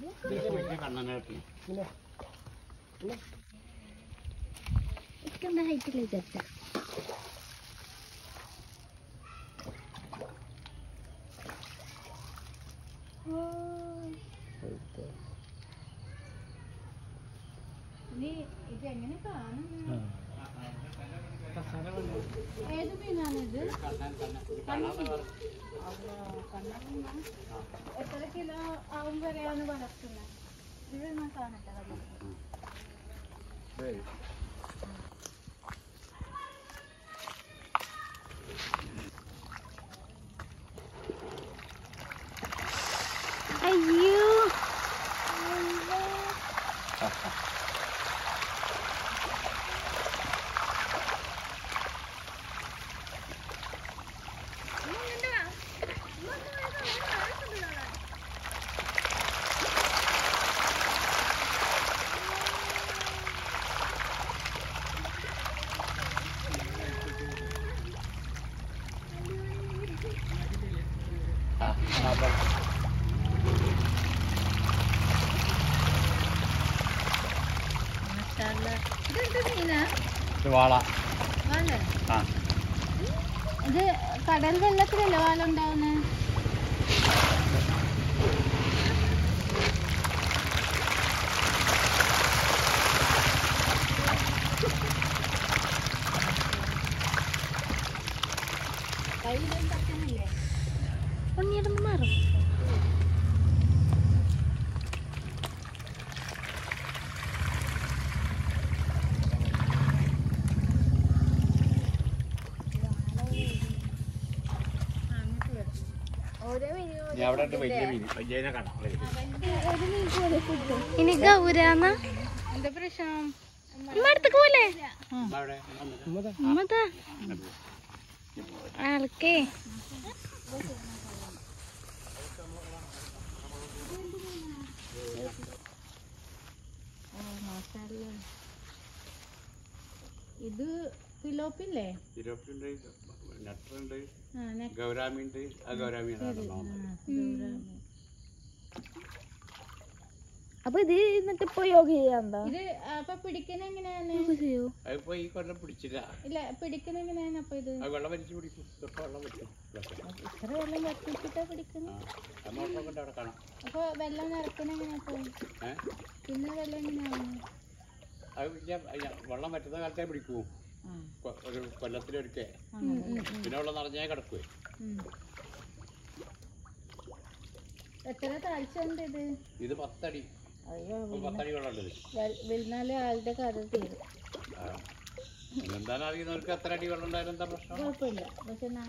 ഇതെന്താ ഹൈറ്റിലേക്ക് വെച്ച ഇതെങ്ങനെ കാണുന്നു? ഏത് മീനാണിത്? എത്ര കിലോ ആവും വരെയാണ് വളർത്തുന്നത്? ഇത് ഞാൻ കാണട്ടെ. അയ്യോ ഇത് കടൽ വെള്ളത്തിലല്ലേ വാല ഉണ്ടാവുന്നത്? ഉണ്ണിയിടുമ്പോ മാറും. ഇനി ഗൗരാന്ന എന്താ പ്രശ്നം? അടുത്തേക്ക് പോലെ ആൾക്കേ ഇത് ഫിലോപ്പില്ലേ? ഗൗരാമിണ്ട്. അപ്പൊ ഇത് എന്നിട്ട് ഇപ്പൊ യോഗ ചെയ്യാറുണ്ടോ? ഇത് അപ്പൊ പിടിക്കുന്ന എങ്ങനെയാണ്? ഇല്ല, പിടിക്കുന്ന എങ്ങനെയാണ്? അപ്പൊ ഇത് ഇത്ര വെള്ളം വറ്റിച്ചിട്ടാ പിടിക്കുന്നത്? അപ്പൊ വെള്ളം നിറക്കുന്ന എങ്ങനെയാ? പിന്നെ വെള്ളം എങ്ങനെയാണ്? വെള്ളം പറ്റുന്ന കാലത്തേ പിടിക്കൂ. ഒരു കൊല്ലത്തിലൊരിക്കേ പിന്നെ വെള്ളം നിറഞ്ഞേ കിടക്കുവേ. എത്ര താഴ്ച ഉണ്ട് ഇത്? ഇത് 10 അടി. 10 അടി വെള്ളം ഉണ്ട്. വിരുന്നാല് ആളുടെ കഥ തീരും. എന്താണെന്ന് അറിയുന്നവർക്ക് എത്ര അടി വെള്ളം ഉണ്ടായാലും എന്താ പ്രശ്നം? കുഴപ്പമില്ല. പക്ഷെ